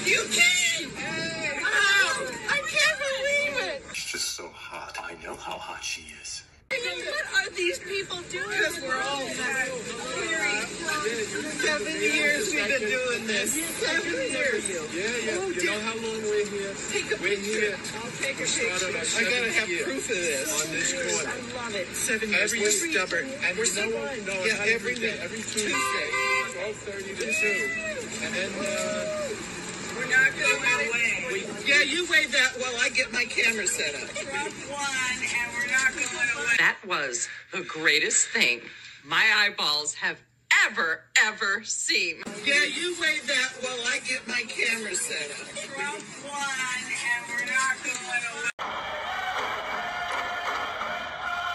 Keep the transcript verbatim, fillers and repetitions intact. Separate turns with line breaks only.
You came! Hey. Wow! I can't believe it!
She's just so hot. I know how hot she is.
What are these people doing? Because we're all Seven years we've been doing this. Seven years.
Yeah, yeah. Oh, you know how long we're here?
Take a
we're
picture.
Here.
I'll take a picture. I gotta have proof of this.
On this corner.
I love it. Seven years.
Every,
we're stubborn.
And we're so no, no,
yeah, every
day. Every Tuesday, twelve thirty to two. And then uh,
we're not going away. Yeah, you wave that while I get my camera set up. Trump won, and we're not going away.
That was the greatest thing my eyeballs have ever, ever seen.
Yeah, you wave that while I get my camera set up. Trump won, and we're not